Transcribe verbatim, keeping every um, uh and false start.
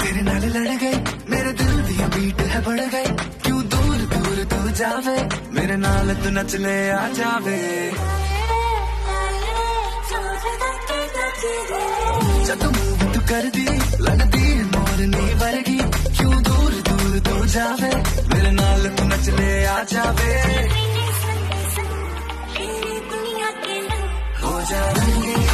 तेरे नाल लड़ गई, मेरे दिल दी बीट है बढ़ गई। क्यों दूर दूर तू जावे, मेरे नाल तू नच ले आ जावे। जद मूव तू कर दी, लगदी मोरनी वर्गी। क्यों दूर दूर तू जावे, मेरे नाल तू नच ले आ जावे। हो जा रंगी